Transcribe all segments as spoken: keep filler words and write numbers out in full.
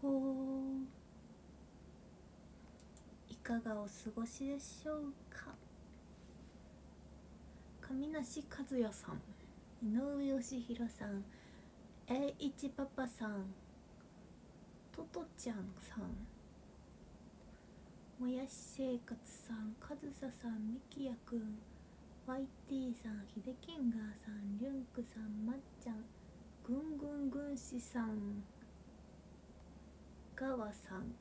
ほー、いかがお過ごしでしょうか。上梨和也さん、井上義弘さん、栄一パパさん、トトちゃんさん、もやし生活さん、かずささん、みきやくん、ワイティー さん、ひできんがーさん、りゅんくさん、まっちゃん、ぐんぐんぐんしさん、がわさん、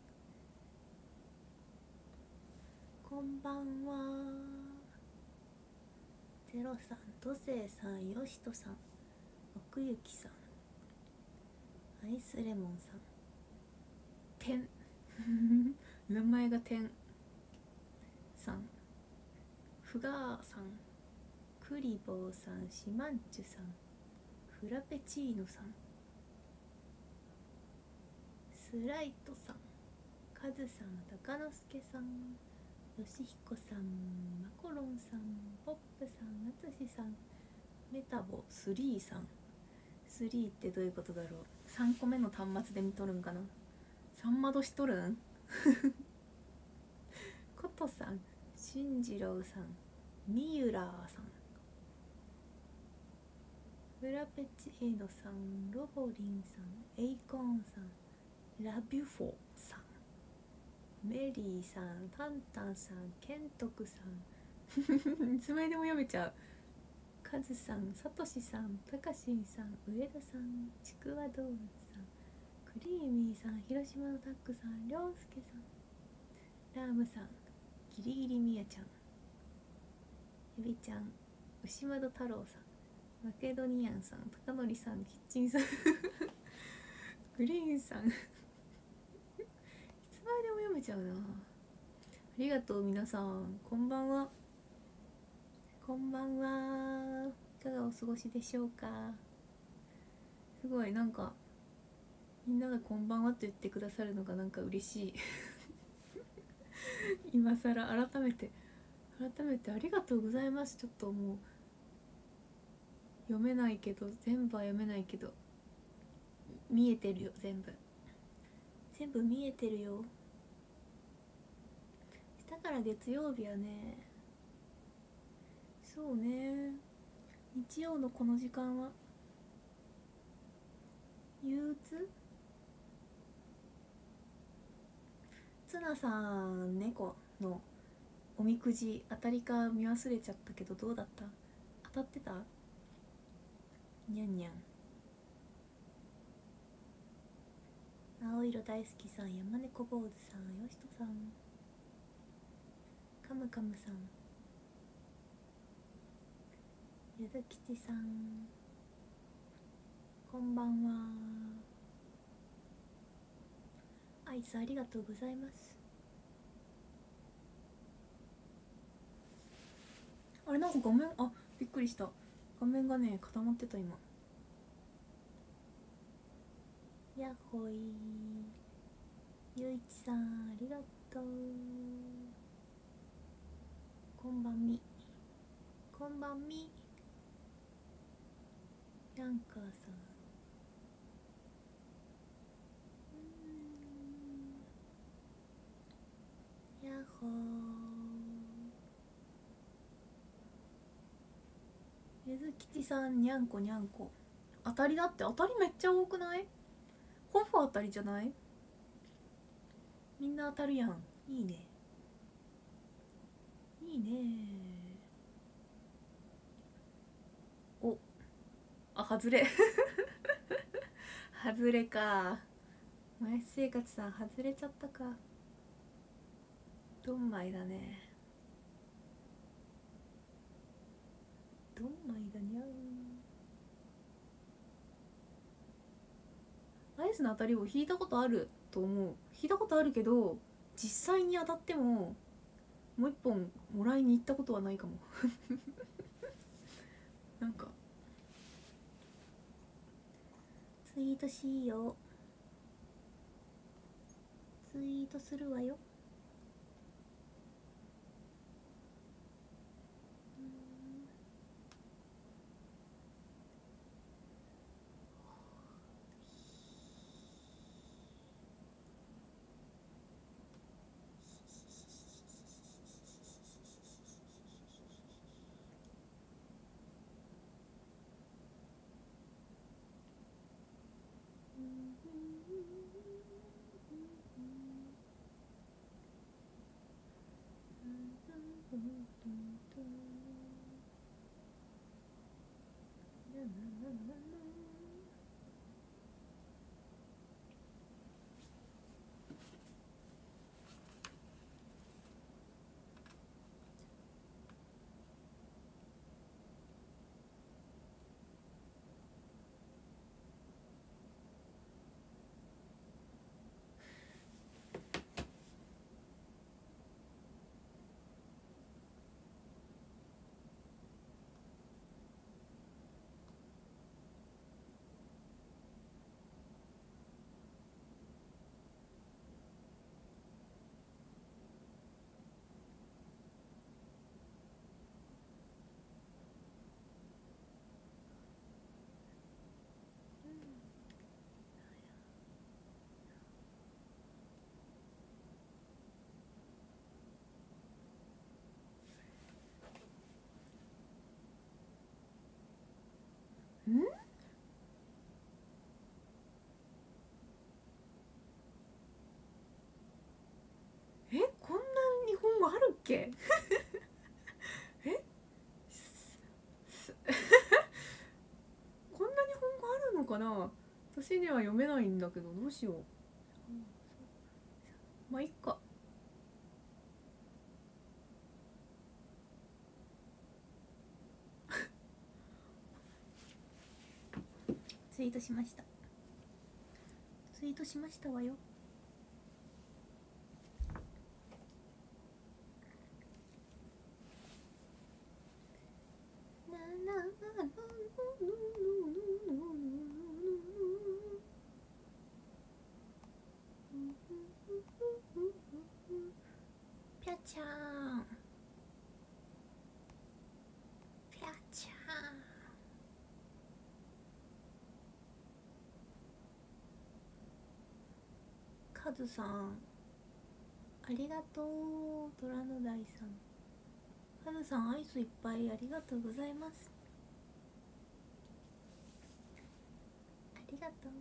こんばんは。ゼロさん、土星さん、よしとさん、奥ゆきさん、アイスレモンさん、てん名前がてんさん、ふがーさん、クリボーさん、シマンチュさん、フラペチーノさん、スライトさん、カズさん、高之助さん、よしひこさん、マコロンさん、ポップさん、あつしさん、メタボスリーさん。スリーってどういうことだろう。さんこめの端末で見とるんかな。さん窓しとるんコトさん、進次郎さん、ミユラーさん、フラペチーノさん、ロボリンさん、エイコーンさん、ラビュフォさん、メリーさん、タンタンさん、ケントクさんいつまででも読めちゃう。カズさん、サトシさん、タカシンさん、上田さん、ちくわ動物さん、クリーミーさん、広島のタックさん、りょうすけさん、ラームさん、ギリギリみやちゃん、エビちゃん、牛窓太郎さん、マケドニアンさん、高則さん、キッチンさんグリーンさんいつまででも読めちゃうな。ありがとう皆さん、こんばんは。こんばんは。いかがお過ごしでしょうか。すごいなんかみんながこんばんはと言ってくださるのがなんか嬉しい今更改めて改めてありがとうございます。ちょっともう読めないけど、全部は読めないけど見えてるよ。全部全部見えてるよ。明日から月曜日はね、そうね、日曜のこの時間は憂鬱。ツナさん、猫のおみくじ当たりか見忘れちゃったけど、どうだった？当たってた？にゃんにゃん。青色大好きさん、山猫坊主さん、よしとさん、カムカムさん、ゆずきちさん、こんばんは。アイスありがとうございます。あれ、なんか画面、あ、びっくりした。画面がね固まってた今。やっほい。ゆういちさん、ありがとう。こんばんみ。こんばんみ。ヤンカーさん、やっほー。ゆずきちさん、にゃんこにゃんこ。当たりだって。当たりめっちゃ多くない？ホフ当たりじゃない？みんな当たるやん。いいねいいね。お、あ、外れ外れか。マイ生活さん外れちゃったか。どんまいだね。どんまいだにゃん。アイスの当たりを引いたことあると思う。引いたことあるけど、実際に当たってももう一本もらいに行ったことはないかもなんかツイートしよう。ツイートするわよ。 んえ、こんな日本語あるっけえこんな日本語あるのかな。私には読めないんだけど、どうしよう。まあいっか。ツイートしました。ツイートしましたわよ。ぴゃちゃんぴゃちゃん。カズさんありがとう。虎の大さん、カズさんアイスいっぱいありがとうございます。ありがとう。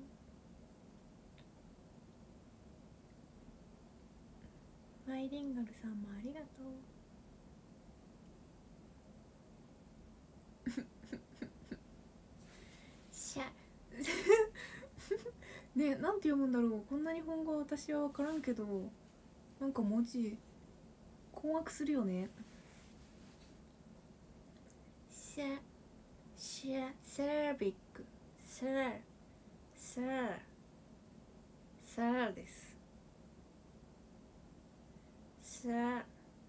マイリンガルさんもありがとう。しゃね、なんて読むんだろう。こんな日本語私は分からんけど、なんか文字困惑するよね。シャシャセラビックセラセラセラです。セラ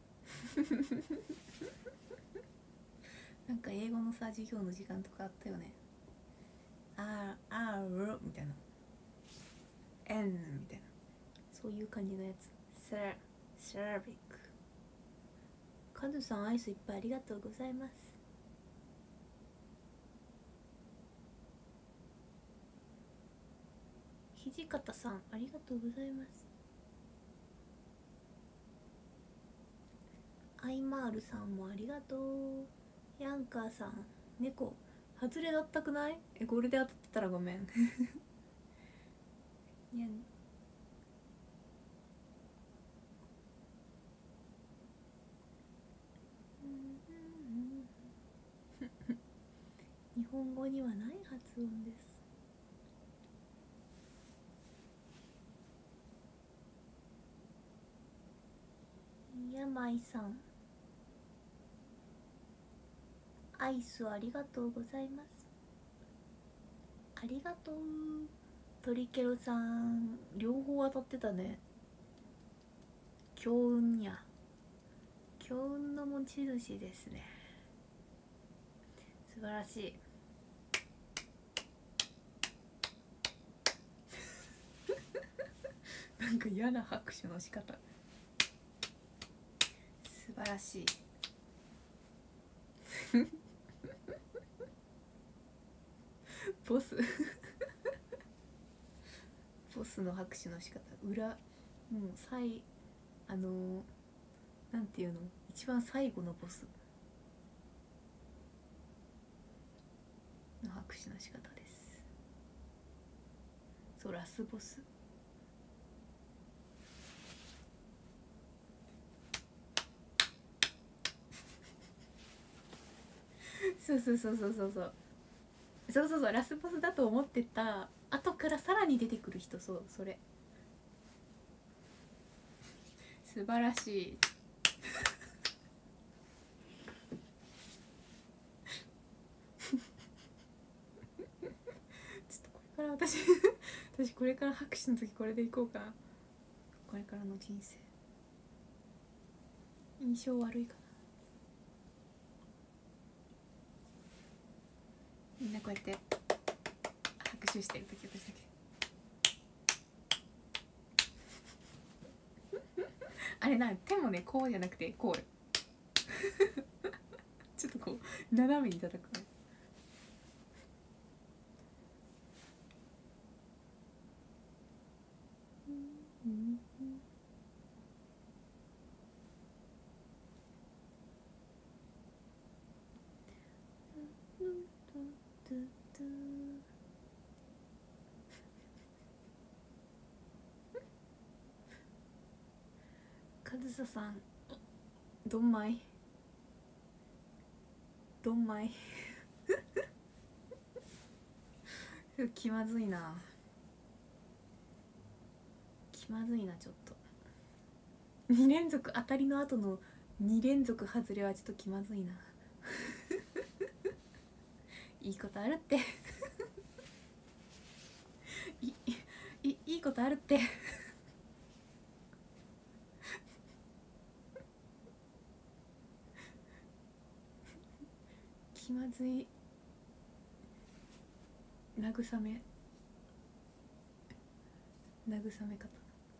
なんか英語のさ授業の時間とかあったよね。あーあーるみたいな、N みたいな、そういう感じのやつ。セラセラビック。カズさんアイスいっぱいありがとうございます。土方さんありがとうございます。アイマールさんもありがとう。ヤンカーさん、猫外れだったくない？え、これで当たってたらごめんにゃん日本語にはない発音です。山井さんアイスありがとうございます。ありがとう。トリケロさん両方当たってたね。強運や強運の持ち主ですね。素晴らしいなんか嫌な拍手の仕方。素晴らしいボスボスの拍手の仕方。裏もう最あのなんていうの、一番最後のボスの拍手の仕方です。そう、ラスボス。 そうそうそうそうそうそうそうそうそうラスボスだと思ってた後からさらに出てくる人、そうそれ素晴らしいちょっとこれから私私これから拍手の時これでいこうかな。これからの人生印象悪いかな。みんなこうやって拍手してる時私だけあれな、手もねこうじゃなくてこうよちょっとこう斜めに叩くね。かずささんどんまいどんまい気まずいな気まずいなちょっとに連続当たりの後のに連続外れはちょっと気まずいないいことあるっていいいいことあるって気まずい慰め慰め方。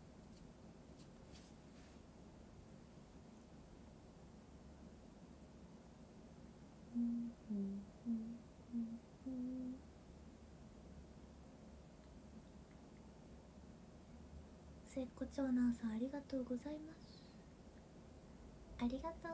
末っ子長男さんありがとうございます。ありがとう。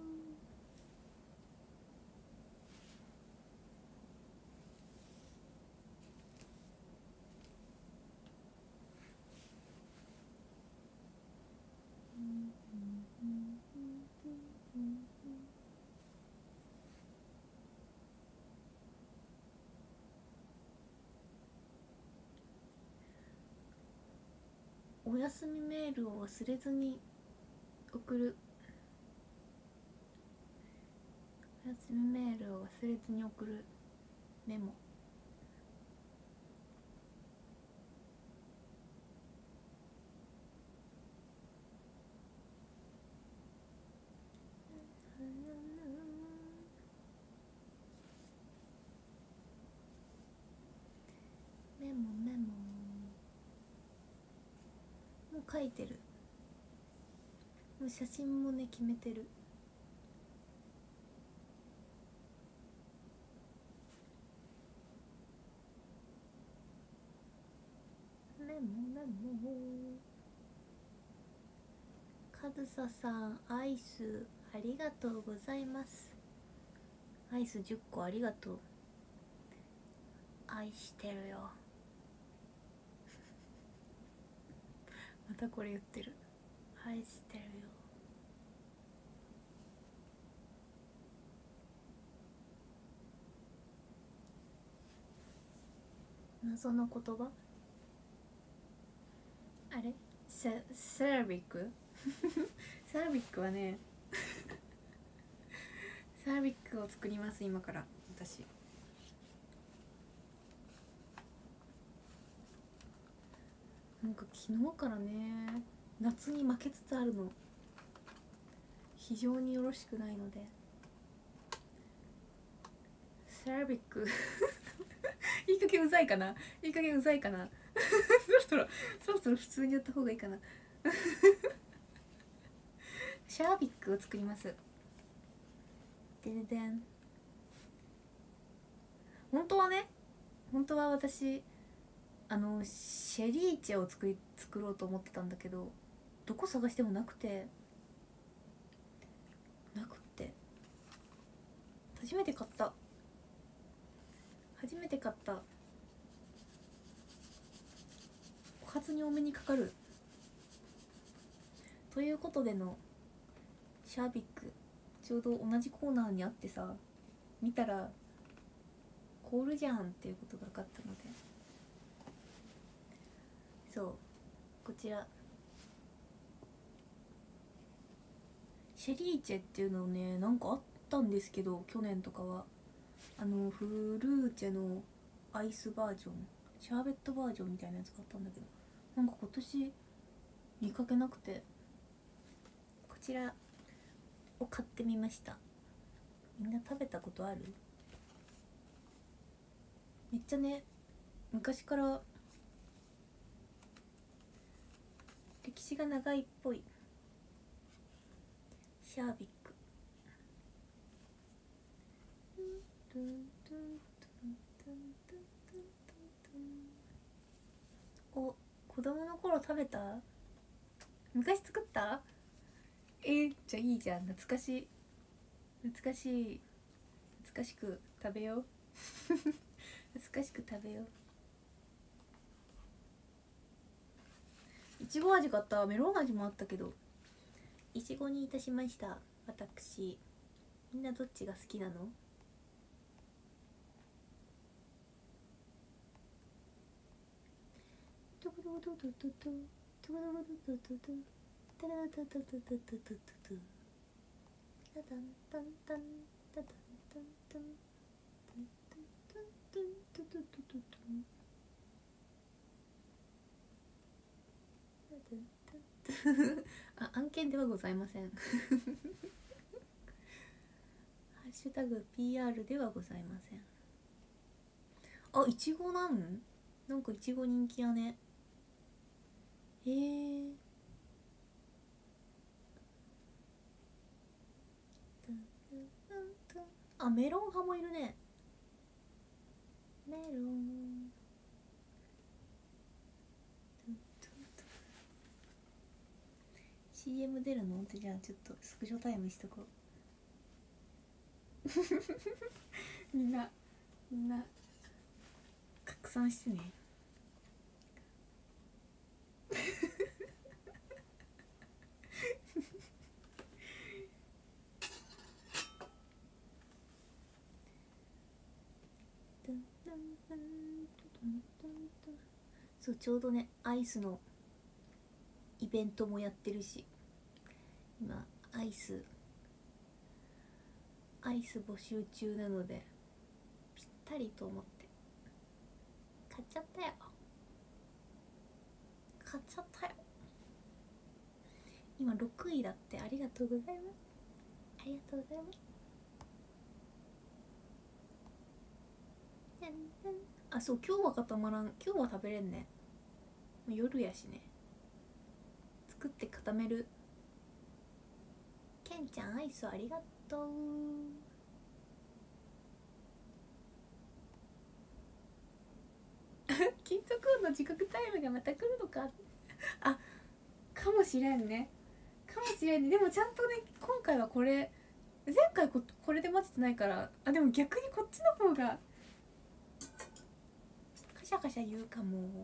お休みメールを忘れずに送る。お休みメールを忘れずに送るメモ。メモメモもう書いてる。もう写真もね決めてる。メモメモ。かずささんアイスありがとうございます。アイスじゅっこありがとう。愛してるよまたこれ言ってる。愛してるよ。謎の言葉あれセセラビックセラビックはねセラビックを作ります今から私。なんか昨日からね夏に負けつつあるの非常によろしくないのでセラビックいい加減うざいかないい加減うざいかなそろそろそろそろ普通にやった方がいいかなシャービックを作ります。でででん。本当はね本当は私あのシェリーチェを作り作ろうと思ってたんだけどどこ探してもなくてなくって初めて買った初めて買ったお初にお目にかかるということでのシャービックちょうど同じコーナーにあってさ見たら凍るじゃんっていうことが分かったので、そうこちらシェリーチェっていうのね、なんかあったんですけど、去年とかはあのフルーチェのアイスバージョン、シャーベットバージョンみたいなやつがあったんだけど、なんか今年見かけなくて、こちらを買ってみました。みんな食べたことある？めっちゃね、昔から歴史が長いっぽいシャービック。お、子供の頃食べた？昔作った？え、じゃあいいじゃん。懐かしい懐かしい懐かしく食べよう懐かしく食べよう。いちご味買った。メロン味もあったけどいちごにいたしました。私。みんなどっちが好きなの？トコトコトコトコトコトコトコトコトコトコタラタタタタタタタタタタンタンタンタタンタンタンタンタンタンタンタタタタタンあ、案件ではございませんハッシュタグ ピーアール ではございません。あ、いちごなん？なんかいちご人気やね。へえ。あ、メロン派もいるね。メロン。シーエム 出るのって、じゃあちょっとスクショタイムしとこうみんなみんな拡散してねそう、ちょうどねアイスのイベントもやってるし、今アイスアイス募集中なのでぴったりと思って買っちゃったよ買っちゃったよ。今ろくいだって。ありがとうございます。ありがとうございます。あ、そう、今日は固まらん。今日は食べれんね。もう夜やしね。作って固める。ケンちゃんアイスありがとう。金属音の自覚タイムがまた来るのかあ、かもしれんねかもしれんね。でもちゃんとね、今回はこれ前回 こ, これで待っててないから、あ、でも逆にこっちの方がカシャカシャ言うかも。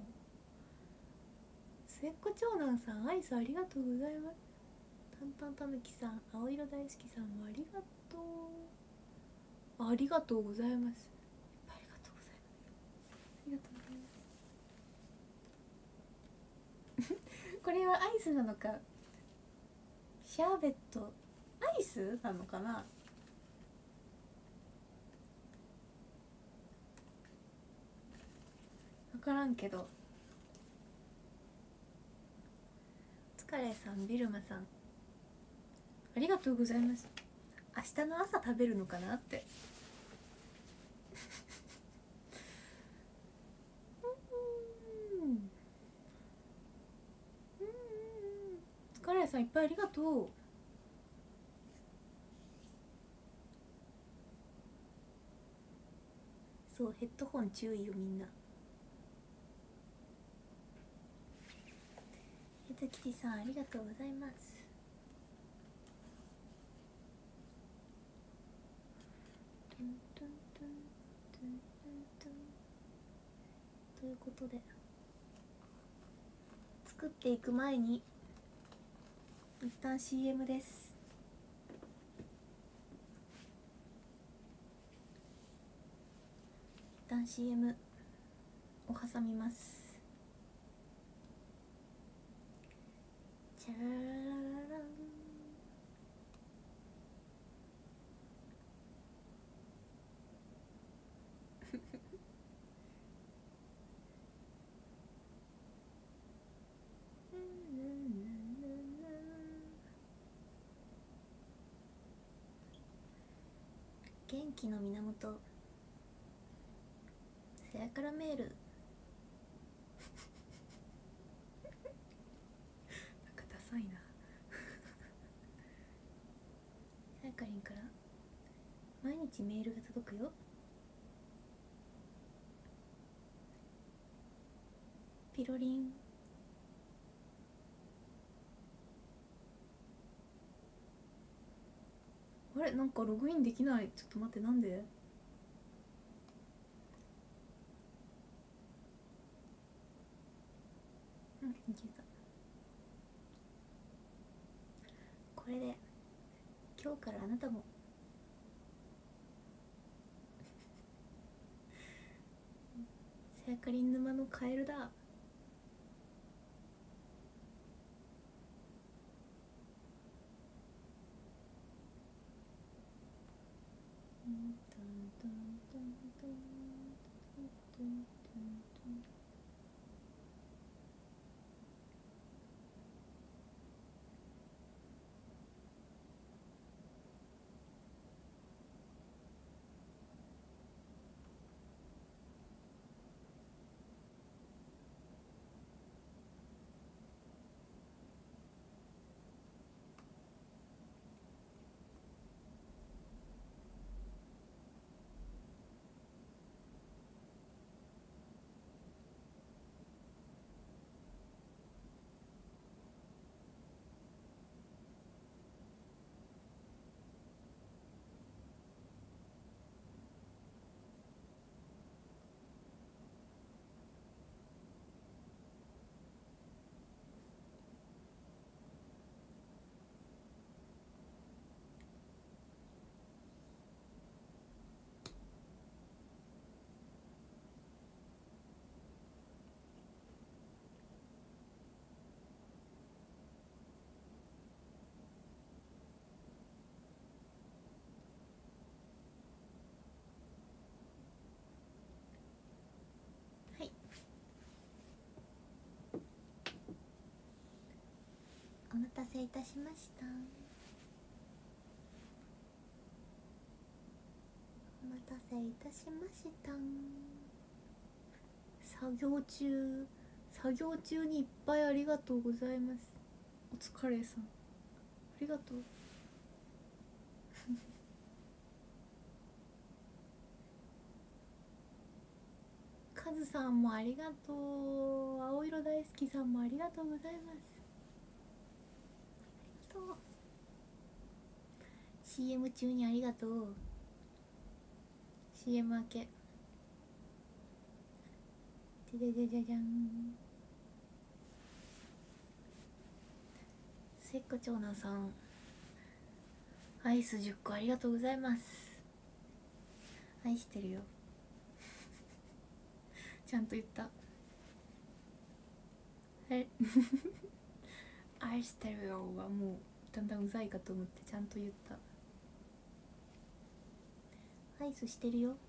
末っ子長男さんアイスありがとうございます。たんたんたぬきさん、青色大好きさんもありがとう。ありがとうございます。ありがとうございます。ありがとうございますこれはアイスなのかシャーベットアイスなのかな。分からんけど。お疲れさん、ビルマさんありがとうございます。明日の朝食べるのかなってうんうんお疲れさんいっぱいありがとう。そう、ヘッドホン注意よみんな。ヘズキティさんありがとうございます。ということで作っていく前に一旦 シーエム です。 旦 シーエム を挟みます。チャラララララン元気の源せやからメールなんかダサいなさやかりんから毎日メールが届くよ。ピロリン。あれなんかログインできない。ちょっと待って、なんで？うん、いけた。これで今日からあなたもさやかりん沼のカエルだ。お待たせいたしました。お待たせいたしました。作業中作業中にいっぱいありがとうございます。お疲れさん、ありがとうカズさんもありがとう。青色大好きさんもありがとうございます。ありがとう。 シーエム 中にありがとう。 シーエム 明けじゃじゃじゃじゃじゃん。せっか長男さんアイスじゅっこありがとうございます。愛してるよちゃんと言った。え愛してるよはもうだんだんうざいかと思ってちゃんと言った。アイスしてるよ。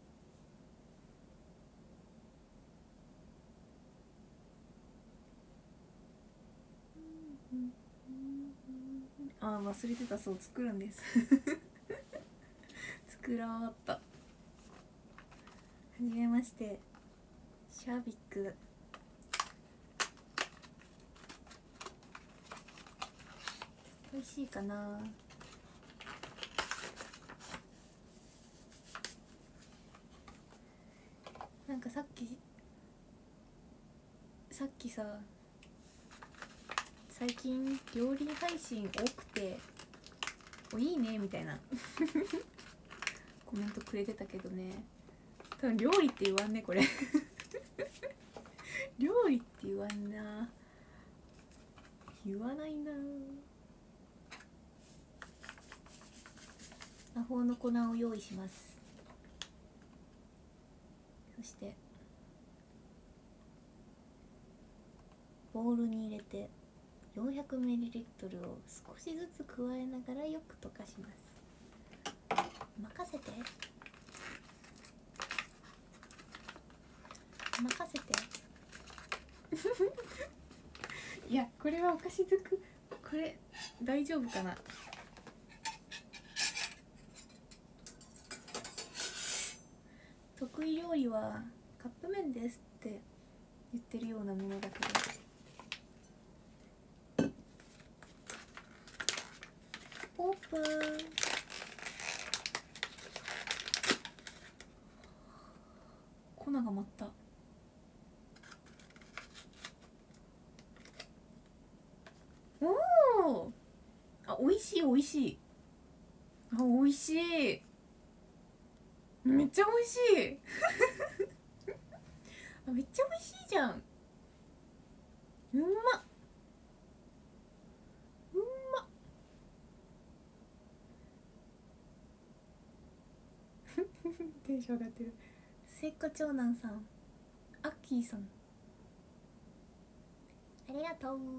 あー忘れてた。そう作るんです作らーった。はじめまして、シャービック。美味しいかな。なんかさっきさっきさ最近料理配信多くておいいねみたいなコメントくれてたけどね、多分料理って言わんねこれ料理って言わんな、言わないな。魔法の粉を用意します。 してボウルに入れて よんひゃくミリリットル を少しずつ加えながらよく溶かします。任せて任せていやこれはお菓子づくこれ大丈夫かな。得意料理はカップ麺ですって言ってるようなものだけど、オープン。粉が舞った。おお、あ、美味しい美味しい。あ、美味しい。めっちゃ美味しいあ、めっちゃ美味しいじゃん。うんまうんまテンション上がってる。せっか長男さん、アッキーさん、ありがとう。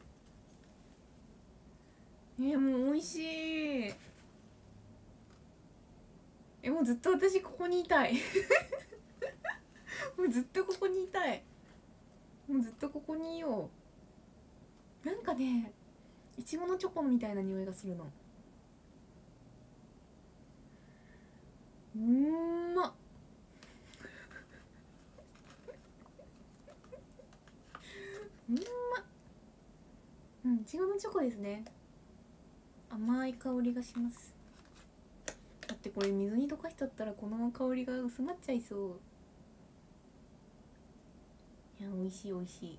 えー、もう美味しい。え、もうずっと私ここにいたいもうずっとここにいたい。もうずっとここにいよう。なんかね、いちごのチョコみたいな匂いがするの。うーんまっうんまっ。うん、いちごのチョコですね。甘い香りがします。だってこれ水に溶かしちゃったらこの香りが薄まっちゃいそう。いや、美味しい美味しい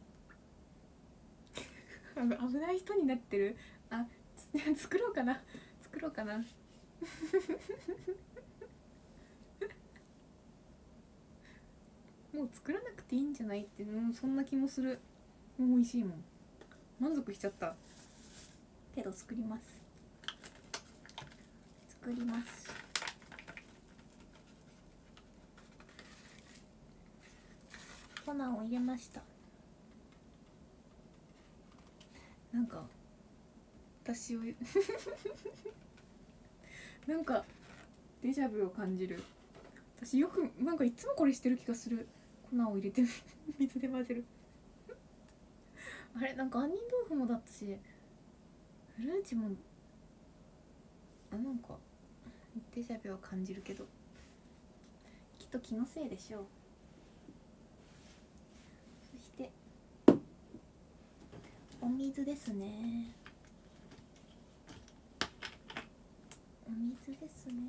危ない人になってる。あ、作ろうかな作ろうかなもう作らなくていいんじゃないって、もうそんな気もする。もう美味しいもん。満足しちゃった。けど作ります作ります。粉を入れました。なんか私をなんかデジャブを感じる。私よくなんかいつもこれしてる気がする。粉を入れて水で混ぜるあれ、なんか杏仁豆腐もだったし、フルーチも、あ、なんかデジャブを感じるけど、きっと気のせいでしょう。そしてお水ですね。お水ですね。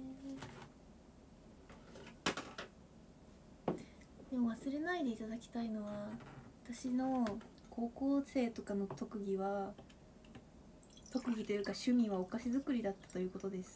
でも忘れないでいただきたいのは、私の高校生とかの特技は特技というか趣味はお菓子作りだったということです。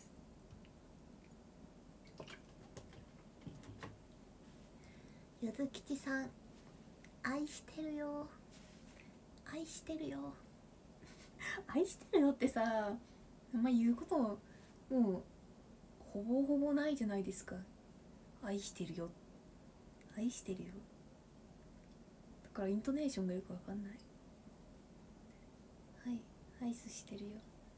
ゆずきちさん、愛してるよ愛してるよ愛してるよってさ、あんま言うこともうほぼほぼないじゃないですか。愛してるよ愛してるよだからイントネーションがよくわかんない。はい、アイスしてるよ。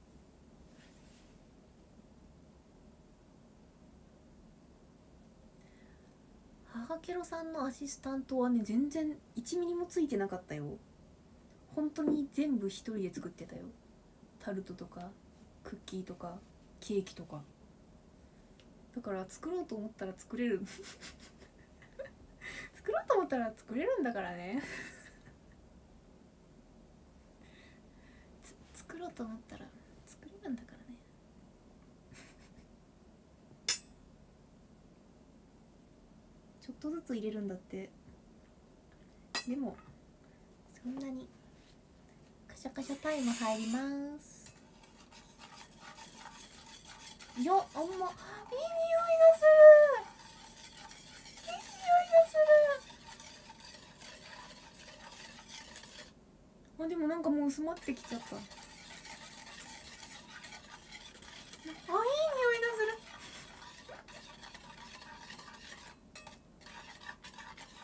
母ケロさんのアシスタントはね、全然いちミリもついてなかったよ。本当に全部一人で作ってたよ。タルトとかクッキーとかケーキとか。だから作ろうと思ったら作れる作ろうと思ったら作れるんだからね作ろうと思ったら作れるんだからねちょっとずつ入れるんだって。でもそんなにカシャカシャタイム入ります。いや、あんまいい匂いがする。いい匂いがする。あ、でもなんかもう薄まってきちゃった。あ、いい匂いがする。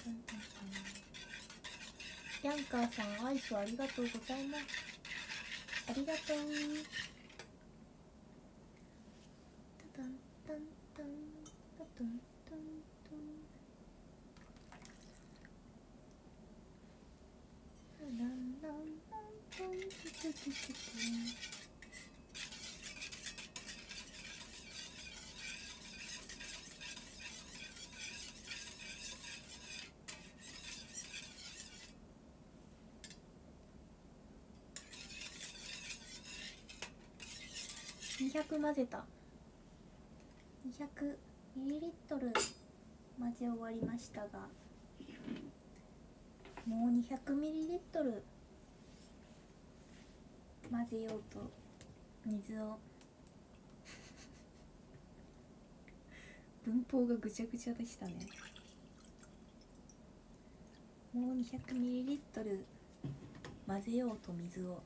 タンタンタン。ヤンカーさん、アイスありがとうございます。ありがとう。タタンタンタンタタンタンタン。ランランランランタンタンタン。にひゃく混ぜた。にひゃくミリリットル混ぜ終わりましたが、もうにひゃくミリリットル混ぜようと水を文法がぐちゃぐちゃでしたね。もうにひゃくミリリットル混ぜようと水を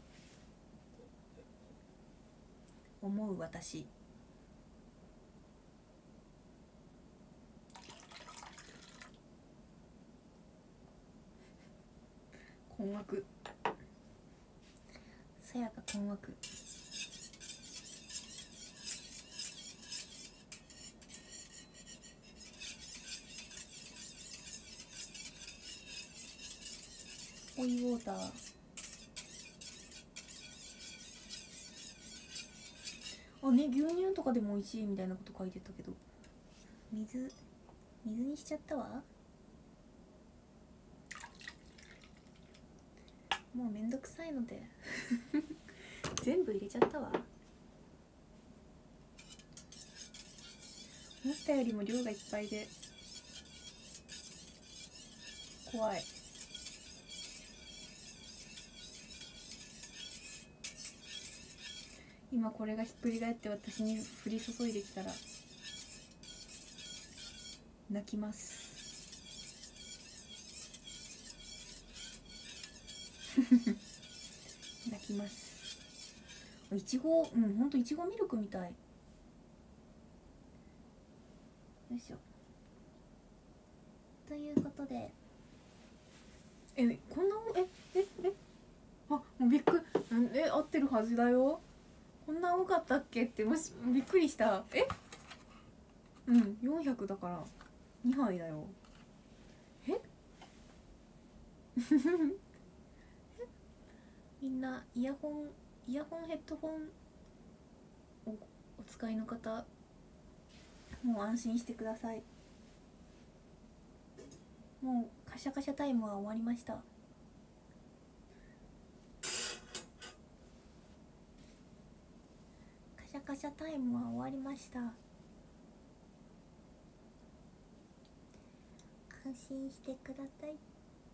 思う私。困惑。さやか困惑。追いウォーター。あね、牛乳とかでも美味しいみたいなこと書いてたけど、水水にしちゃったわ。もうめんどくさいので全部入れちゃったわ。思ったよりも量がいっぱいで怖い。今これがひっくり返って私に降り注いできたら泣きます。泣きます。いちご、うん、ほんといちごミルクみたい。よいしょ。ということで、え、こんなえええあ、もうびっくり。え、合ってるはずだよ。こんな多かったっけってもしびっくりした。え、うん、よんひゃくだからにはいだよ。えみんなイヤホンイヤホンヘッドホンをお使いの方、もう安心してください。もうカシャカシャタイムは終わりました。カシャカシャタイムは終わりました。安心してください。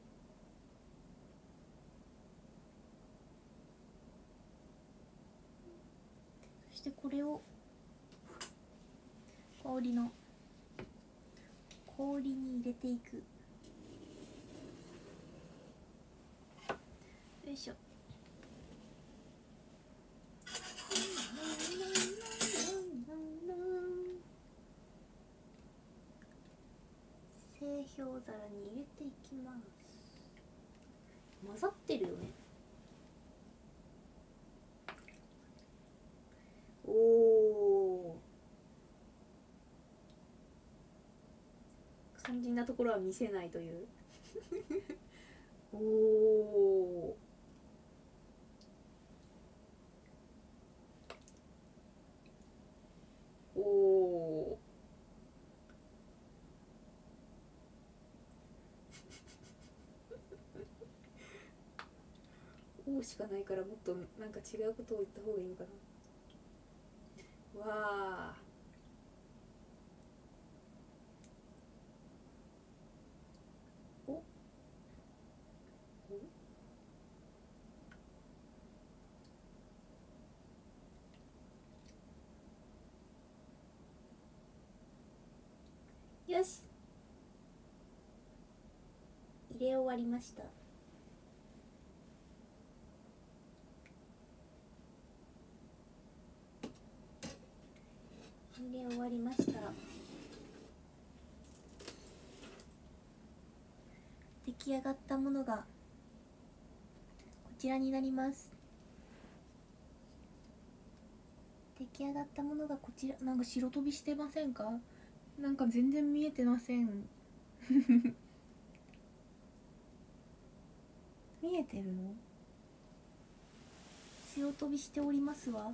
そしてこれを氷の氷に入れていく。よいしょ。製氷皿に入れていきます。混ざってるよね。おお、肝心なところは見せないというおお、おおおしかないから、もっとなんか違うことを言った方がいいのかな。わあ、 入れ終わりました。入れ終わりました。出来上がったものがこちらになります。出来上がったものがこちら。なんか白飛びしてませんか？なんか全然見えてません見えてるの？白飛びしておりますわ。こ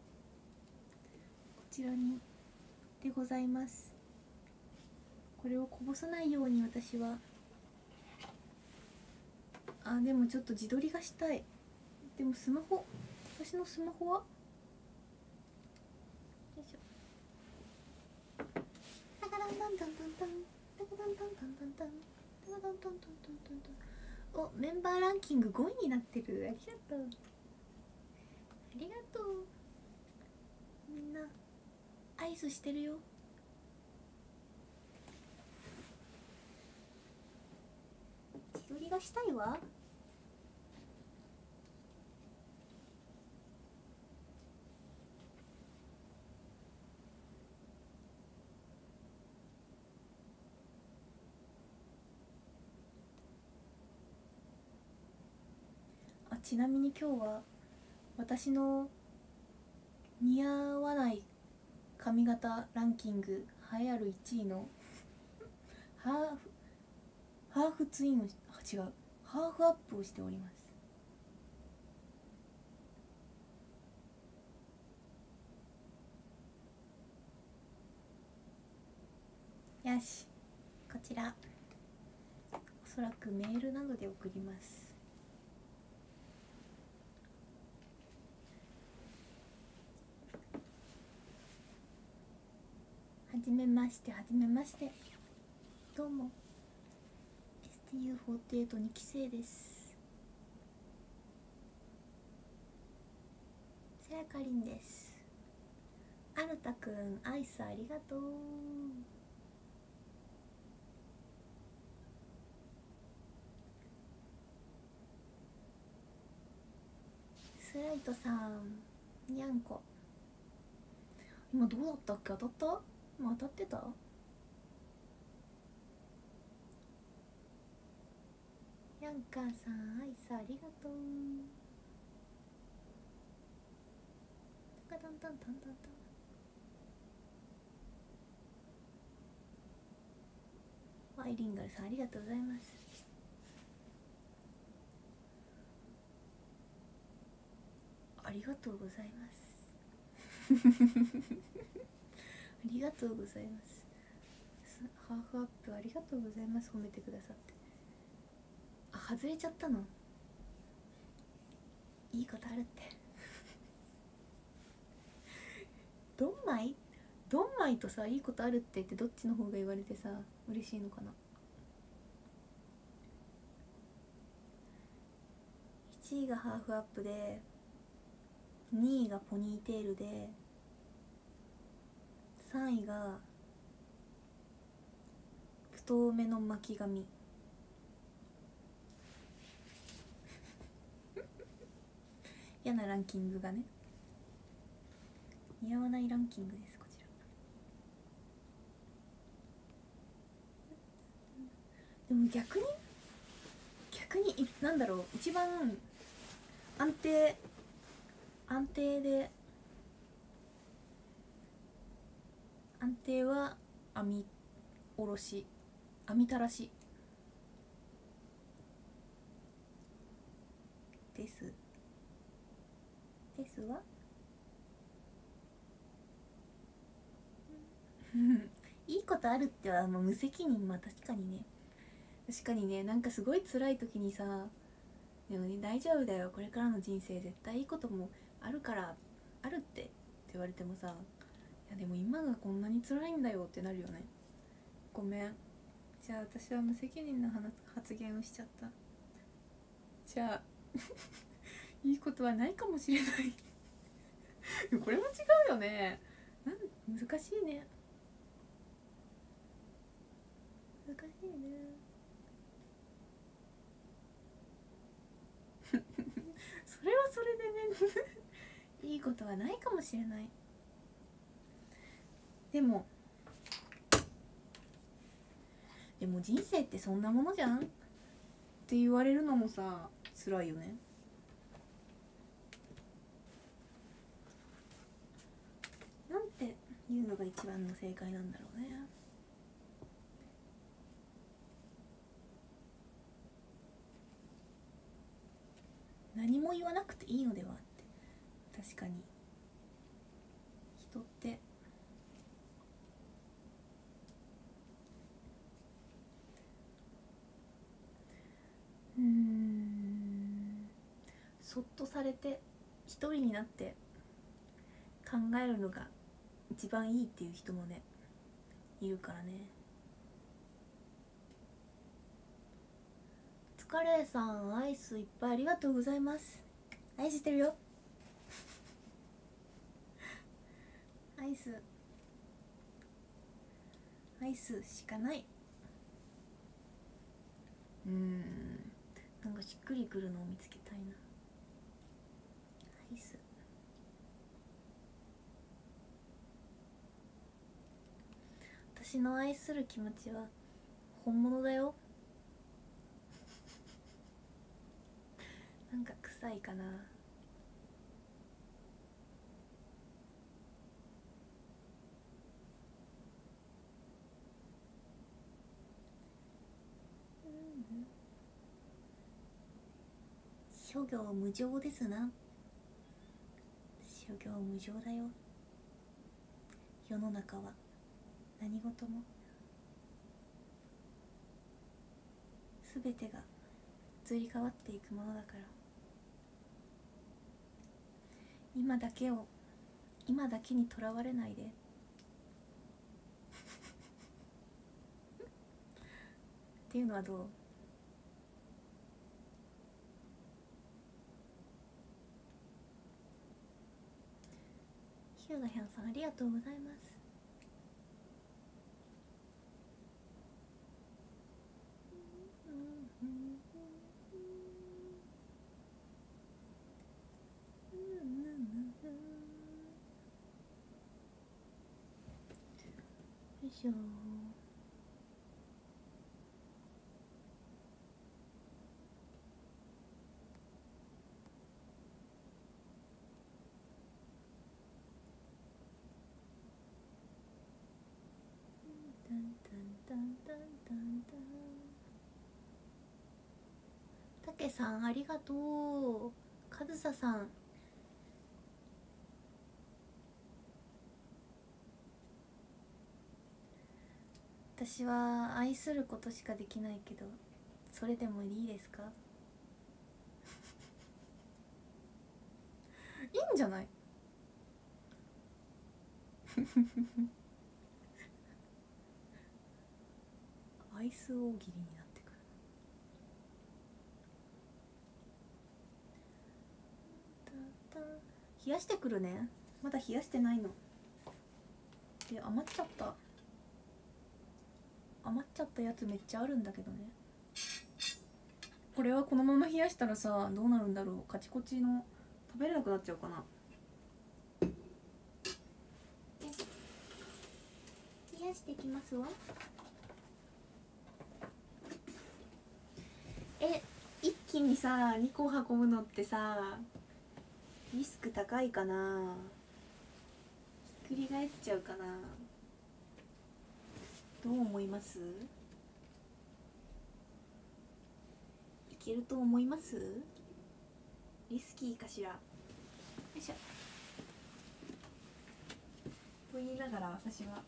ちらにでございます。これをこぼさないように私は。あ、でもちょっと自撮りがしたい。でもスマホ、私のスマホはよいしょ。タカダンタンタンタンタンタカダンタンタンタンタンタカダンタンタンタンタンタン。お、メンバーランキングごいになってる。ありがとう、ありがとう。みんなアイスしてるよ。自撮りがしたいわ。あ、ちなみに今日は私の似合わない髪型ランキング栄えあるいちいのハーフハーフツインを、あ、違う、ハーフアップをしております。よし、こちらおそらくメールなどで送ります。はじめまして、はじめまして。どうも エスティーユーフォーティーエイト にき生です。せやかりんです。あるたくん、アイスありがとう。スライトさん、にゃんこ。今どうだったっけ？当たった？今当たってた？ヤンカーさん、アイスありがとう。タカタンタンタンタンタン。ワイリンガルさん、ありがとうございます。ありがとうございますありがとうございます。ハーフアップありがとうございます。褒めてくださって。あ、外れちゃったの？いいことあるってドンマイドンマイとさ、いいことあるってってどっちの方が言われてさ嬉しいのかな。いちいがハーフアップで、にいがポニーテールで、さんいが太めの巻き髪嫌なランキングがね。似合わないランキングです、こちら。でも逆に逆になんだろう、一番安定安定で安定は編みおろし、編みたらしですですわいいことあるってはもう無責任。まあ確かにね、確かにね、なんかすごい辛い時にさ、でもね、大丈夫だよ、これからの人生絶対いいこともあるからあるってって言われてもさ、いやでも今がこんなに辛いんだよってなるよね。ごめん、じゃあ私は無責任な発言をしちゃった。じゃあいいことはないかもしれないこれも違うよね。なん難しいね、難しいね。 それでねいいことはないかもしれない。でもでも人生ってそんなものじゃんって言われるのもさ辛いよね。なんて言うのが一番の正解なんだろうね。何も言わなくていいのではって。確かに人ってうーんそっとされて一人になって考えるのが一番いいっていう人もねいるからね。つかれいさんアイスいっぱいありがとうございます。愛してるよアイスアイスしかない。うーんなんかしっくりくるのを見つけたいな。アイス私の愛する気持ちは本物だよなんか臭いかな。諸行無常ですな。諸行無常だよ。世の中は何事も全てが移り変わっていくものだから、今だけを今だけにとらわれないでっていうのはどう？ヒューガヒャンさんありがとうございます。よいしょ。タンタンタンタンタンタン。たけさんありがとう。かずささん私は愛することしかできないけどそれでもいいですか？いいんじゃないアイス大喜利になってくる。冷やしてくるね。まだ冷やしてないので余っちゃった余っちゃったやつめっちゃあるんだけどね。これはこのまま冷やしたらさどうなるんだろう。カチコチの食べれなくなっちゃうかな。冷やしてきますわ。え一気にさにこ運ぶのってさリスク高いかな。ひっくり返っちゃうかな。どう思います？いけると思います？リスキーかしら。よいしょと言いながら私は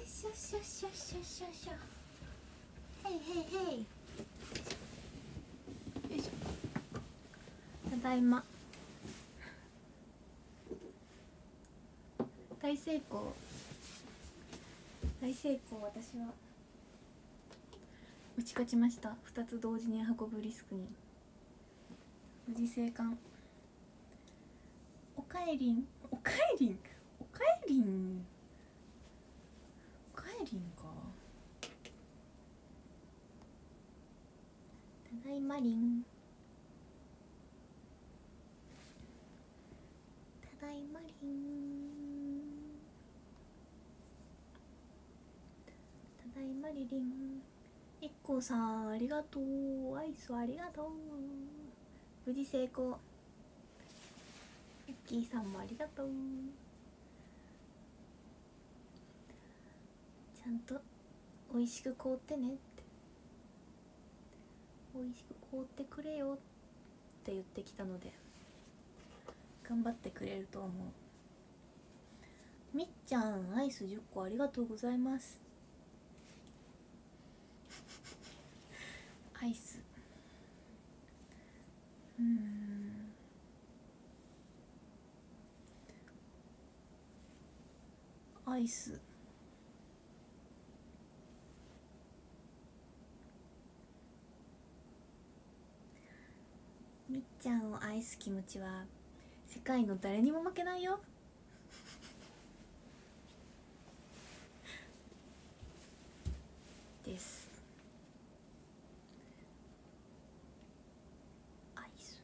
しょしょしょしょしょしょ。へいへいへい。よいしょ。ただいま。大成功。大成功。私は打ち勝ちました。ふたつ同時に運ぶリスクに無事生還。おかえりん、おかえりん、おかえりん、おかえりんか。ただいまりん、ただいまりん、ただいまりりん。いっこうさんありがとう。アイスありがとう。無事成功。ゆっきーさんもありがとう。ちゃんと美味しく凍ってねって、美味しく凍ってくれよって言ってきたので頑張ってくれると思う。みっちゃんアイスじゅっこありがとうございます。アイス、うーん、アイスみっちゃんを愛す気持ちは世界の誰にも負けないよ。です。アイス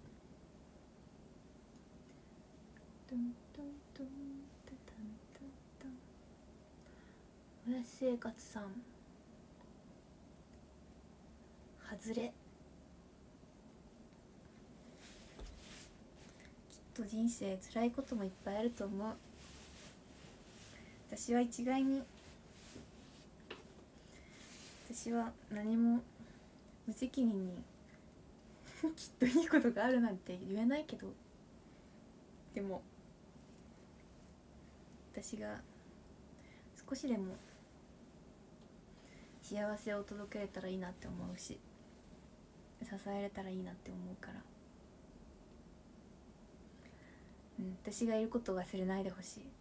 トントントンタタンタンタン。おやし生活さん外れ。きっと人生辛いこともいっぱいあると思う。私は一概に私は何も無責任にきっといいことがあるなんて言えないけど、でも私が少しでも幸せを届けれたらいいなって思うし、支えれたらいいなって思うから、うん、私がいることを忘れないでほしい。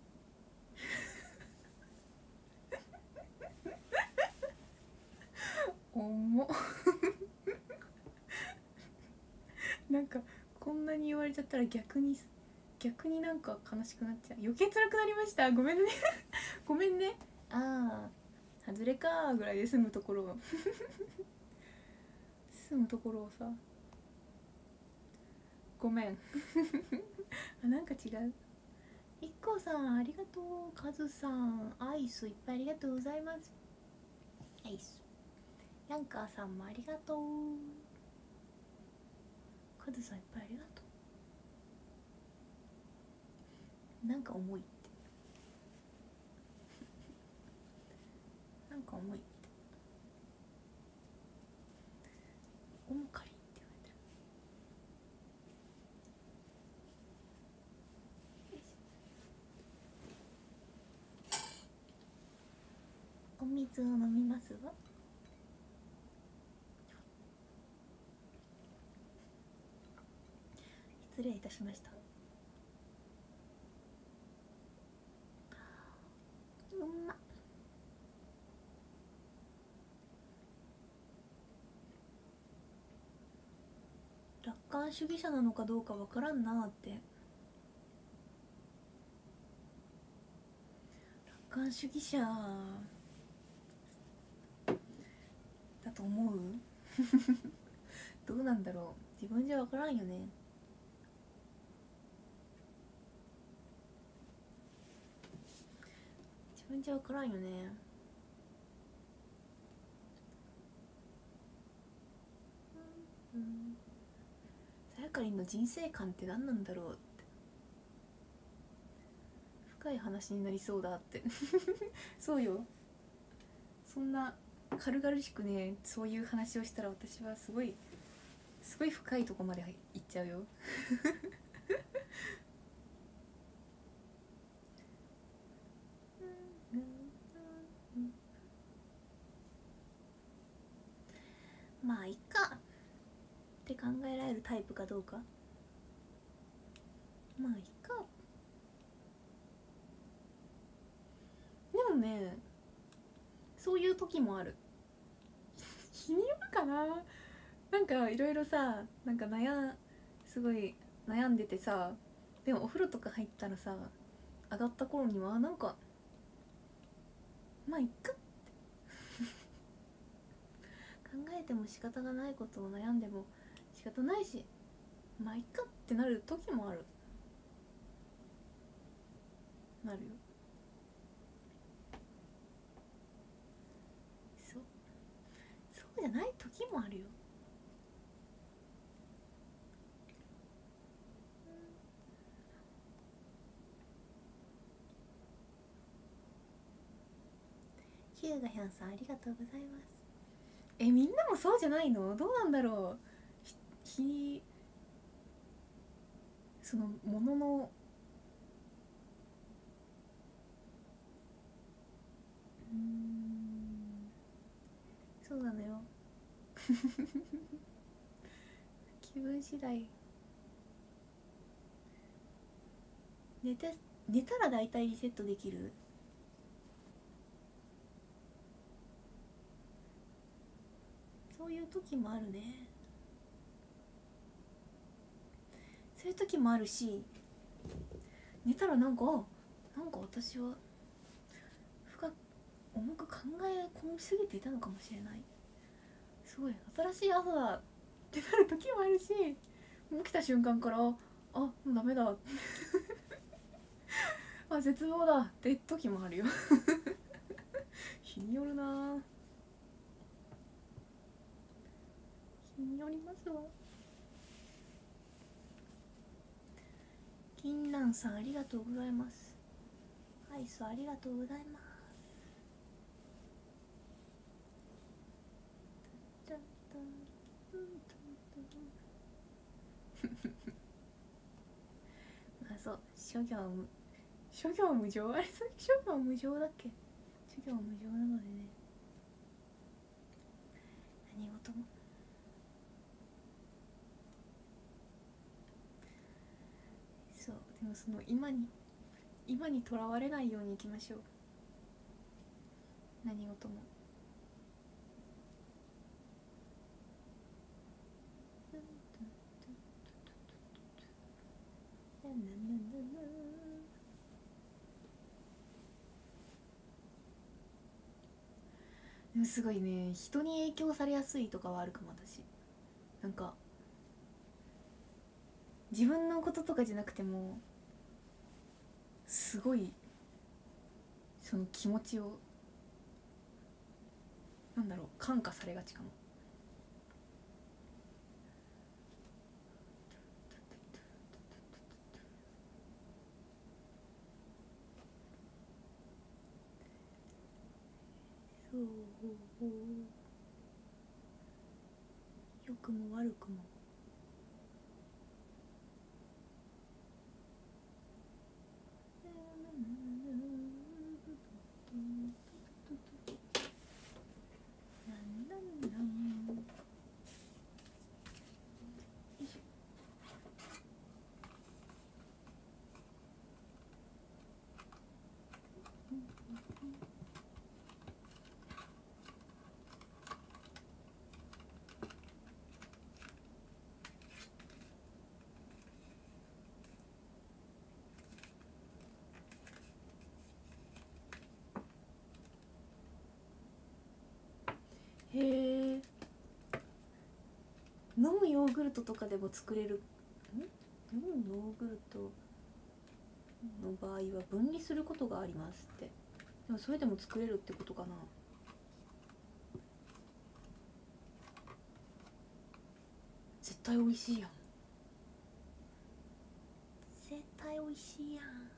重っなんかこんなに言われちゃったら逆に逆になんか悲しくなっちゃう。余計辛くなりました。ごめんねごめんね。ああ外れかーぐらいで済むところを済むところをさ、ごめんあ、なんか違う。いっこさんありがとう。カズさんアイスいっぱいありがとうございます。アイス。ヤンカーさんもありがとう。カズさんいっぱいありがとう。なんか重いってなんか重いって重かりって言われてる。お水を飲みますわ。失礼いたしました。うんま。楽観主義者なのかどうかわからんなーって。楽観主義者だと思うどうなんだろう、自分じゃわからんよね。自分じゃわからんよね。うん、さやかりんの人生観って何なんだろうって、深い話になりそうだってそうよ、そんな軽々しくねそういう話をしたら私はすごいすごい深いとこまで行っちゃうよまあいっかって考えられるタイプかどうか。まあいっか。でもね、そういう時もある。日によるかな。なんかいろいろさ、なんか悩んすごい悩んでてさ、でもお風呂とか入ったらさ、上がった頃にはなんかまあいっかって考えても仕方がないことを悩んでも仕方ないし、まあいっかってなる時もある。なるよ。そうそうじゃない時もあるよ。ヒューガヒャンさんありがとうございます。え、みんなもそうじゃないの？どうなんだろう。ひそのもののうーんそうなのよ気分次第。寝て寝たらだいたいリセットできる。そういう時もあるね。そういう時もあるし、寝たらなんかなんか私は深く重く考え込みすぎていたのかもしれない。すごい新しい朝だってなる時もあるし、もう起きた瞬間からあもうダメだあ絶望だって時もあるよ日によるな。日によりますわ。銀蘭さんありがとうございます。アイスありがとうございます。まあそう諸行無諸行無常、あれさっき諸行無常だっけ。諸行無常なのでね、何事もそう。でもその今に今にとらわれないようにいきましょう。何事もでもすごいね、人に影響されやすいとかはあるかも。私なんか自分のこととかじゃなくてもすごいその気持ちをなんだろう感化されがちかも。そう良くも悪くもへえ。飲むヨーグルトとかでも作れる。ん飲むヨーグルトの場合は分離することがありますって。でもそれでも作れるってことかな。絶対美味しいやん。絶対美味しいやん。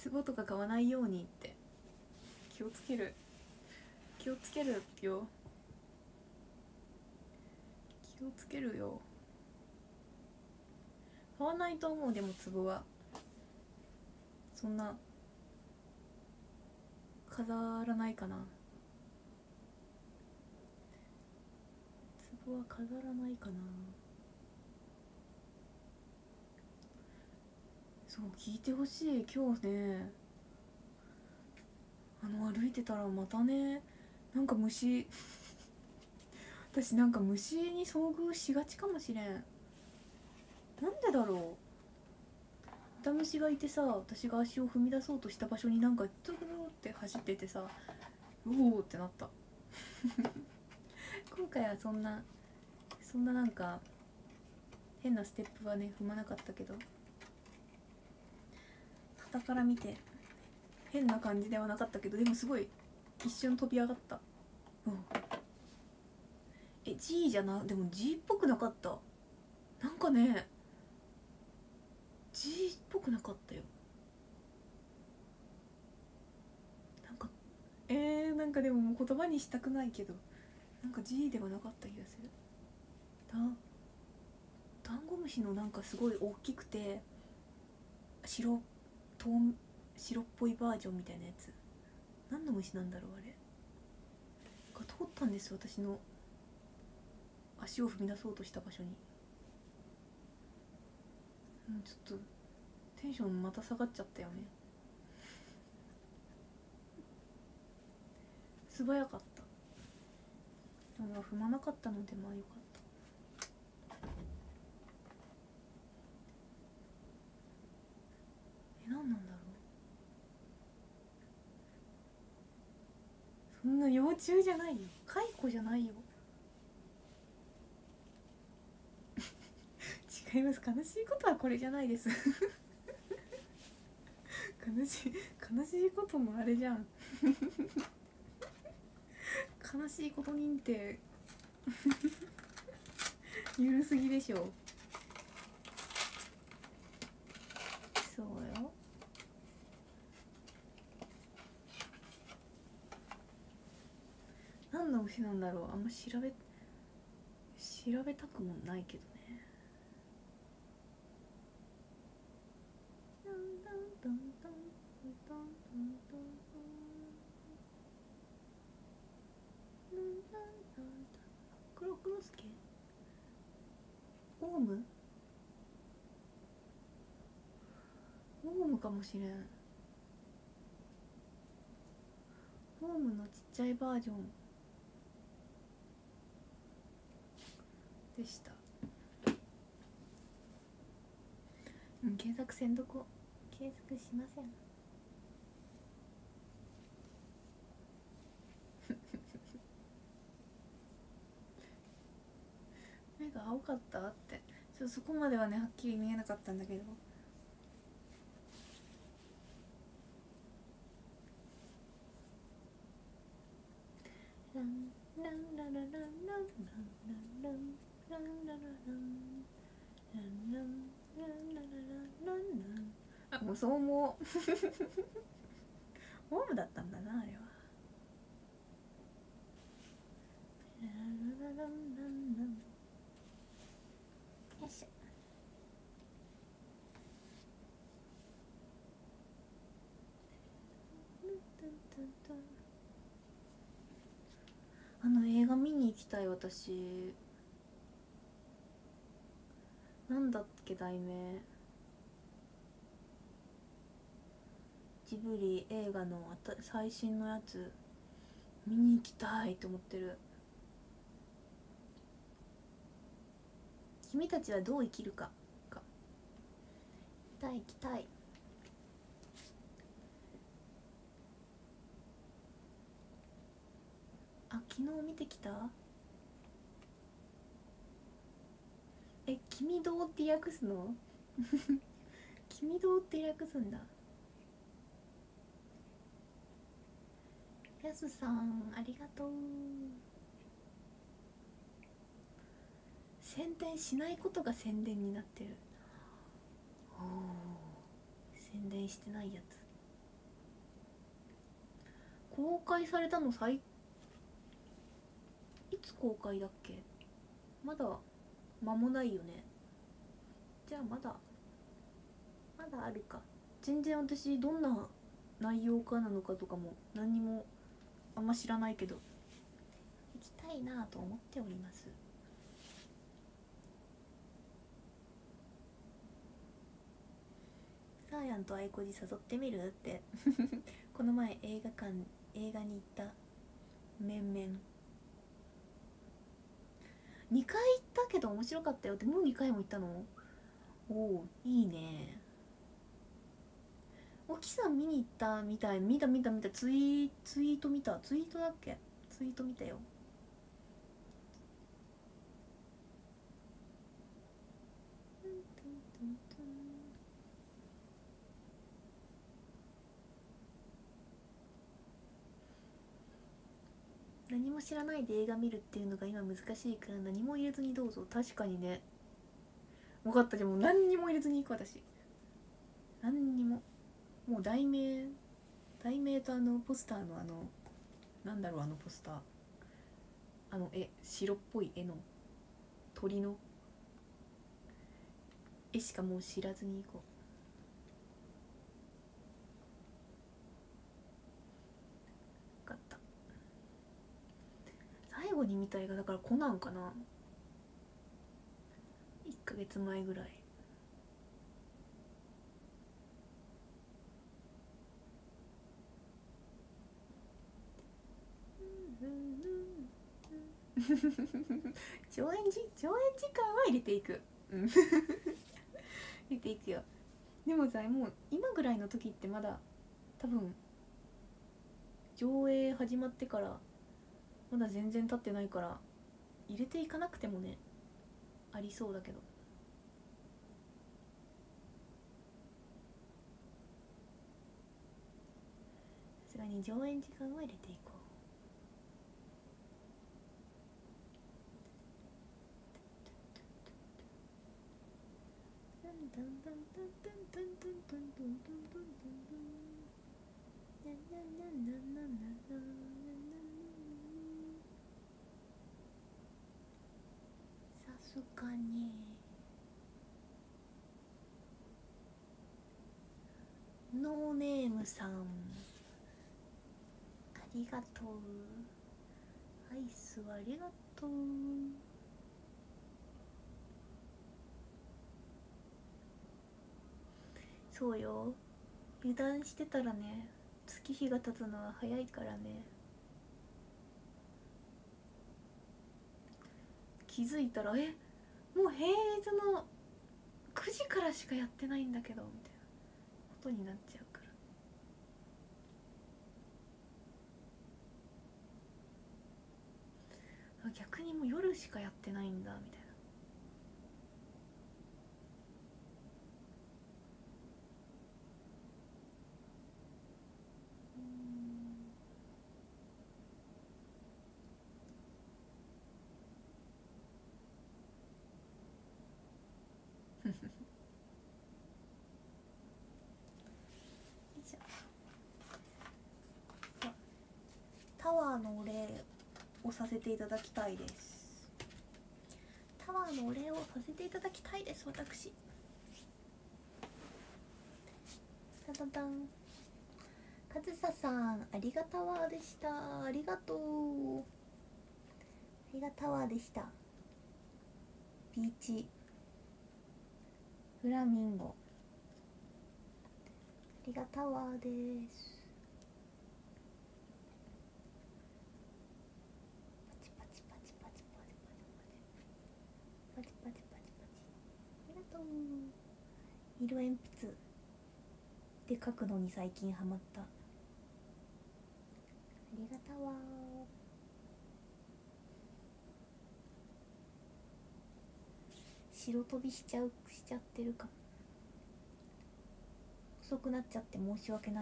壺とか買わないようにって気をつける気をつけるよ気をつけるよ。買わないと思う。でも壺はそんな飾らないかな。壺は飾らないかな。そう聞いてほしい。今日ねあの歩いてたらまたねなんか虫私なんか虫に遭遇しがちかもしれん。なんでだろう。豚虫がいてさ、私が足を踏み出そうとした場所になんかトゥルルって走っててさ、うおーってなった今回はそんなそんななんか変なステップはね踏まなかったけど、傍から見て変な感じではなかったけど、でもすごい一瞬飛び上がった。うん、え G じゃな、でも G っぽくなかった。なんかね G っぽくなかったよ。なんかえー、なんかでももう言葉にしたくないけど、なんか G ではなかった気がする。だダンゴムシのなんかすごい大きくて白と白っぽいバージョンみたいなやつ、何の虫なんだろうあれが通ったんですよ、私の足を踏み出そうとした場所に。うん、ちょっとテンションまた下がっちゃったよね。素早かった。でも踏まなかったのでまあよかった。え、何なんだろう。そんな幼虫じゃないよ、蚕じゃないよ違います。悲しいことはこれじゃないです悲しい悲しいことのあれじゃん悲しいこと認定ゆるすぎでしょ。そうよ。何の虫なんだろう。あんま調べ調べたくもないけどね。黒黒助オウムオウムかもしれん。オウムのちっちゃいバージョンでした。うん、検索せんどこ。検索しません目が青かったって、ちょっとそこまではねはっきり見えなかったんだけど、ランランララランランランランランランランララランランランランランランラン。あ、もうそう思うオウムだったんだなあれは。ラララランランラン。よいしょ。あの映画見に行きたい。私なんだっけ題名、ジブリ映画の最新のやつ見に行きたいと思ってる。君たちはどう生きるかか。行きたい行きたい。あ、昨日見てきた。え、君どうって訳すの君どうって訳すんだ。やすさんありがとう。宣伝しないことが宣伝になってる。おー、宣伝してないやつ。 公開されたの最いつ公開だっけ。まだ間もないよね。じゃあまだまだあるか。全然私どんな内容かなのかとかも何にもあんま知らないけど、行きたいなと思っております。サーヤンとアイコジ誘ってみるってこの前映画館映画に行った面々にかい行ったけど面白かったよって。もうにかいも行ったの？おお、いいね。おきさん見に行ったみたい。見た見た見た。ツイツイート見た。ツイートだっけ。ツイート見たよ。何も知らないで映画見るっていうのが今難しいから、何も入れずにどうぞ。確かにね。分かった。じゃあもう何にも入れずに行く私。何にも。もう題名題名とあのポスターのあのなんだろう、あのポスター、あの絵、白っぽい絵の鳥の絵しかもう知らずに行こう。分かった。最後に見た映画だからコナンかな。いっかげつまえぐらい。上演時上演時間は入れていく入れていくよ。でもさ、もう今ぐらいの時ってまだ多分上映始まってからまだ全然経ってないから、入れていかなくてもね、ありそうだけど。さすがに上演時間は入れていこう。さすがにノーネームさん、ありがとう。アイスありがとう。そうよ、油断してたらね、月日が経つのは早いからね。気づいたら、え、もう平日のくじからしかやってないんだけどみたいなことになっちゃうから、逆にもう夜しかやってないんだみたいな。タワーのお礼をさせていただきたいです。タワーのお礼をさせていただきたいです私。タタタン、かずささん、ありがタワーでした。ありがとう。ありがタワーでした。ピーチフラミンゴ、ありがタワーです。パチパチパチパチパチパチパチパチパチパチパチ、ありがとう。色鉛筆で描くのに最近ハマった。ありがタワー。白飛びしちゃうしちゃってるかも。遅くなっちゃって申し訳ない。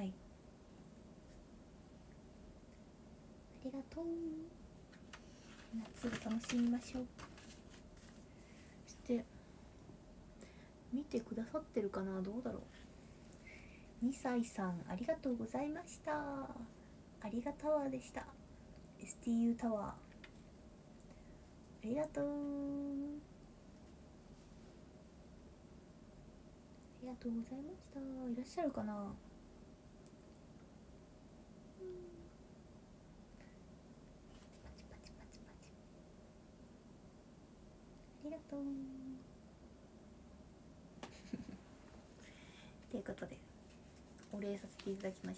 ありがとう。夏を楽しみましょう。そして見てくださってるかな、どうだろう。にさいさん、ありがとうございました。 ありがタワーでした。 エスティーユー タワーありがとう、ありがとうございました。いらっしゃるかな。パチパチパチパチ、ありがとうということでお礼させていただきました。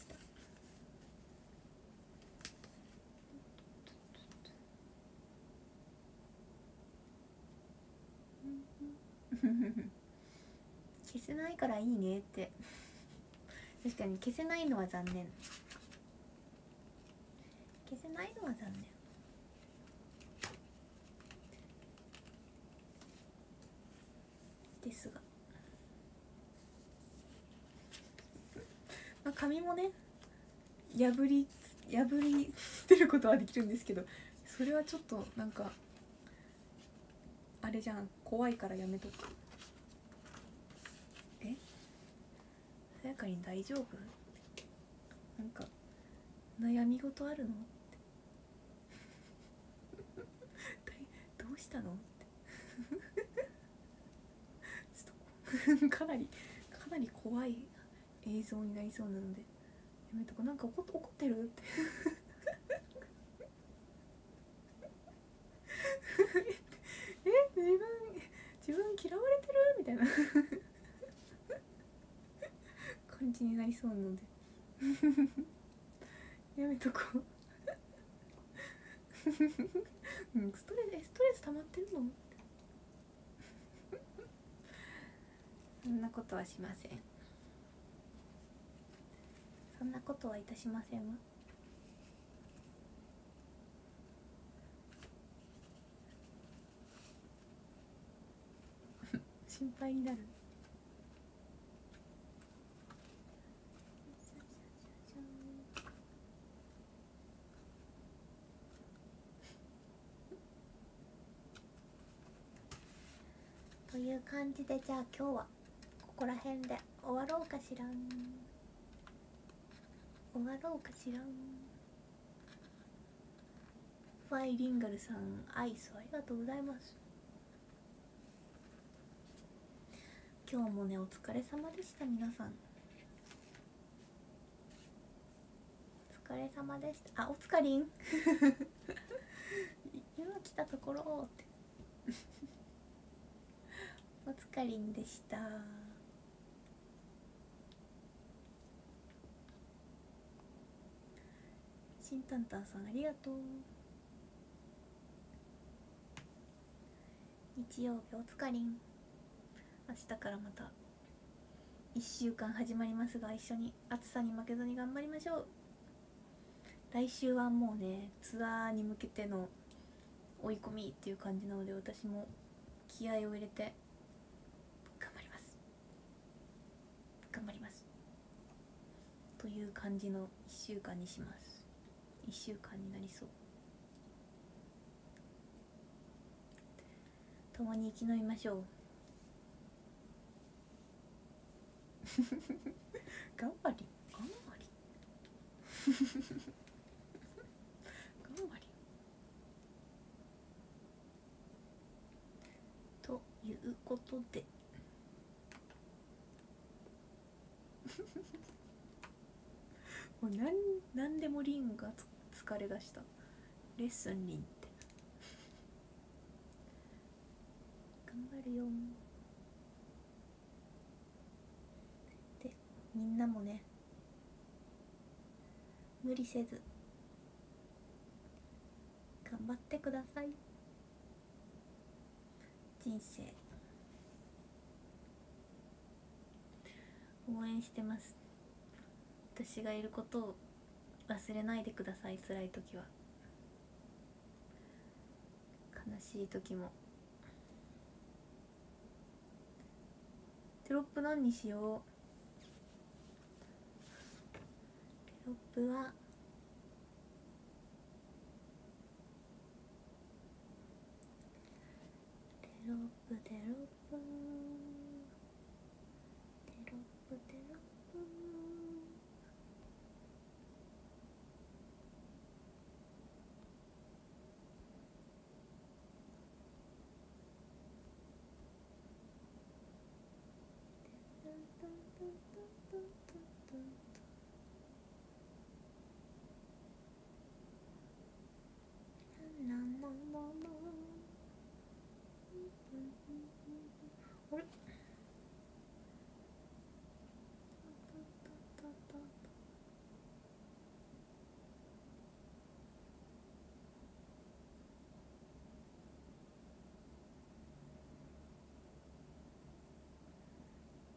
消せないからいいねって確かに消せないのは残念、消せないのは残念ですが、まあ、紙もね破り破り捨てることはできるんですけど、それはちょっとなんかあれじゃん、怖いからやめとく。え、さやかに大丈夫？なんか悩み事あるの？どうしたの？ちょっとかなりかなり怖い映像になりそうなのでやめとこ。なんか怒っ怒ってるってえ自分自分嫌われてるみたいな感じになりそうなのでやめとこううん、ストレスストレス溜まってるの？そんなことはしません。そんなことはいたしませんわ。心配になる。という感じで、じゃあ今日はここら辺で終わろうかしらん。終わろうかしらん。ファイリンガルさん、アイスありがとうございます。今日もねお疲れ様でした。皆さんお疲れ様でした。あ、おつかりん今来たところっておつかりんでした。しんたんたんさんありがとう。日曜日おつかりん。明日からまたいっしゅうかん始まりますが、一緒に暑さに負けずに頑張りましょう。来週はもうねツアーに向けての追い込みっていう感じなので、私も気合を入れて頑張ります頑張りますという感じのいっしゅうかんにします。いっしゅうかんになりそう。共に生き延びましょう頑張り頑張り頑張りということでもうなんなんでもリンがつ疲れだした。レッスンリンって頑張るよ。でみんなもね無理せず頑張ってください。人生応援してます。私がいることを忘れないでください。辛い時は、悲しい時も。テロップ何にしよう。テロップはテロップテロップテロップテロップ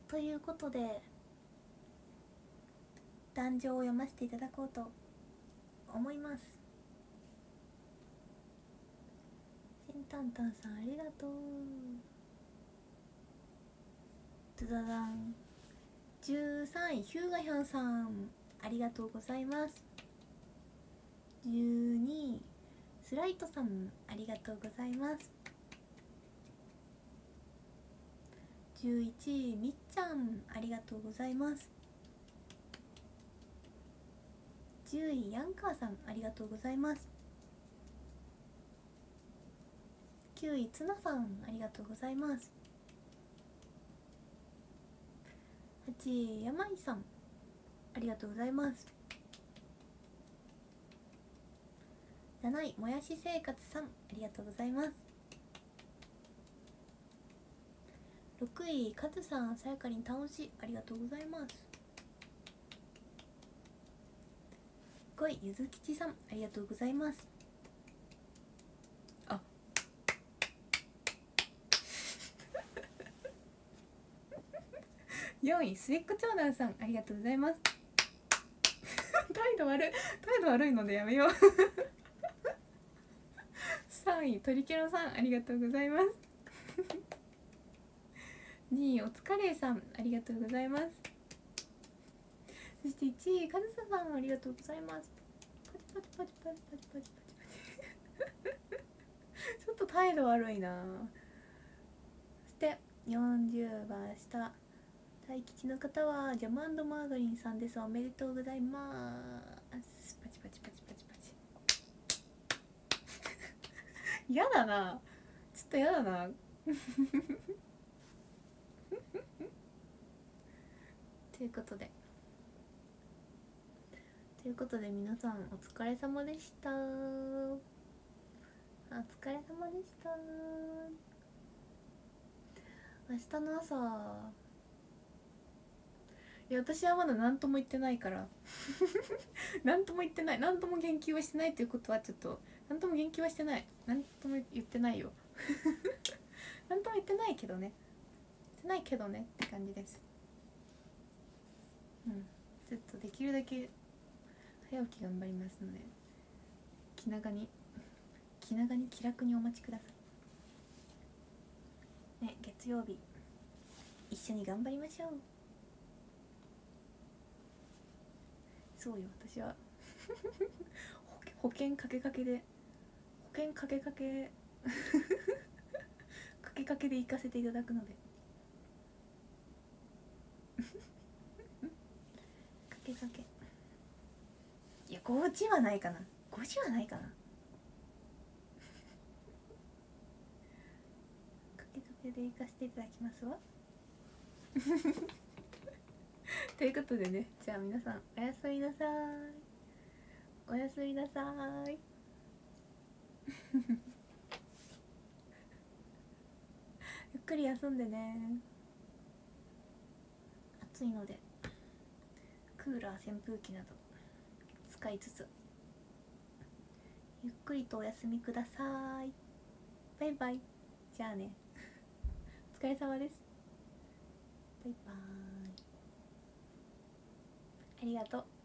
ということで壇上を読ませていただこうと思います。しんたんたんさんありがとう。ドゥダダン。じゅうさんいヒューガヒョンさんありがとうございます。じゅうにいスライトさんありがとうございます。じゅういちいみっちゃんありがとうございます。じゅういヤンカーさんありがとうございます。きゅういツナさんありがとうございます。はちいヤマイさんありがとうございます。なないもやし生活さんありがとうございます。ろくいカズさんさやかりん倒しありがとうございます。ごいゆずきちさんありがとうございます。あよんいスイック長男さんありがとうございます。態度悪い態度悪いのでやめようさんいトリケロさんありがとうございますにいおつかれいさんありがとうございます。そしていちいかずささんありがとうございます。パチパチパチパチパチパチパチパチちょっと態度悪いな。そしてよんじゅうば下大吉の方はジャマンドマーガリンさんです。おめでとうございます。パチパチパチパチパチやだな、ちょっとやだなということでということで皆さんお疲れ様でした。お疲れ様でした。明日の朝いや私はまだ何とも言ってないから何とも言ってない何とも言及はしてないということはちょっと何とも言及はしてない何とも言ってないよ何とも言ってないけどね言ってないけどねって感じです。うんちょっとできるだけ早起き頑張りますので気長に気長に気楽にお待ちくださいね。月曜日一緒に頑張りましょう。そうよ私は保険かけかけで保険かけかけかけかけで行かせていただくのでかけかけいやごじはないかなごじはないかなかけかけで行かせていただきますわということでね、じゃあ皆さんおやすみなさい。おやすみなさいゆっくり休んでね。暑いのでクーラー扇風機など使いつつゆっくりとお休みください。バイバイ。じゃあねお疲れ様です。バイバーイ。ありがとう。